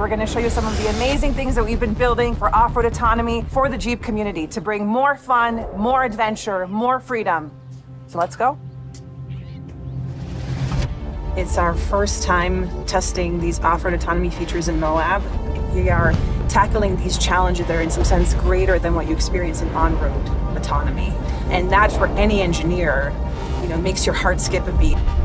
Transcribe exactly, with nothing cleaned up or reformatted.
we're going to show you some of the amazing things that we've been building for off-road autonomy for the Jeep community to bring more fun, more adventure, more freedom. So let's go. It's our first time testing these off-road autonomy features in Moab. We are tackling these challenges that are in some sense greater than what you experience in on-road autonomy. And that for any engineer, you know, makes your heart skip a beat.